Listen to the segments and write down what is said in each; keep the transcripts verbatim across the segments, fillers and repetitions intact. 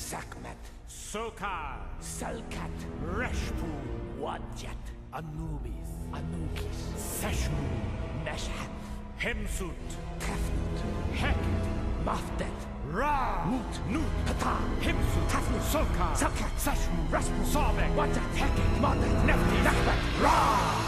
Sakmet, Sokar, Salkat, Reshpu, Wadjet, Anubis, Anukis, Seshmu, Meshhat, Hemsut, Tefnut, Heket, Mafdet, Ra, Mut, Nut, Pata, Hemsut, Tefnut, Sokar, Salkat, Seshmu, Rasmu, Sobek, Wadjet, Heket, Madet, Nefti, Nachbet, Ra!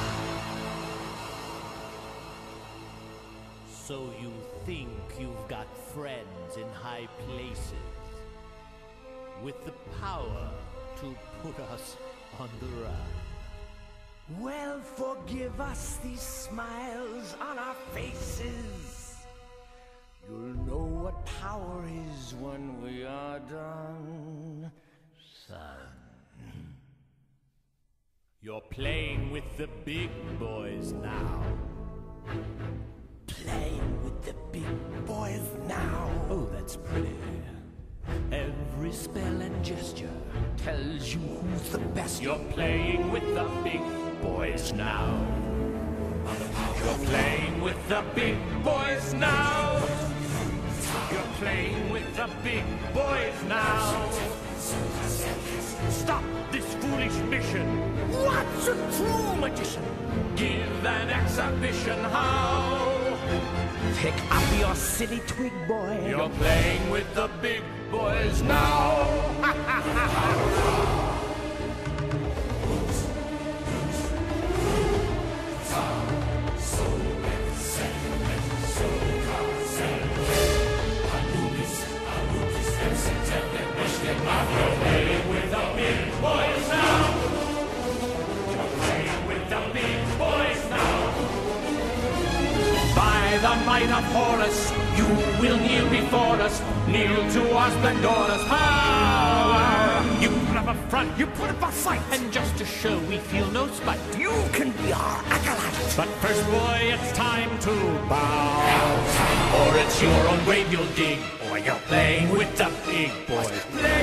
So you think you've got friends in high places, with the power to put us on the run. Well, forgive us these smiles on our faces. You'll know what power is when we are done, son. You're playing with the big boys now. Playing with the big boys now. Oh, that's pretty. Every spell and gesture Tells you who's the best. You're playing with the big boys now. You're playing with the big boys now. You're playing with the big boys now. Stop this foolish mission. What's a true magician? Give an exhibition how. Pick up your silly twig, boy. You're playing with the big boys now. The might of Horus, you will kneel before us, kneel to our splendorous power. You put up a front, you put up a fight, and just to show we feel no spite, You can be our acolyte. but first, boy, it's time to bow, or it's your own grave you'll dig, or you're playing with the big boys. Play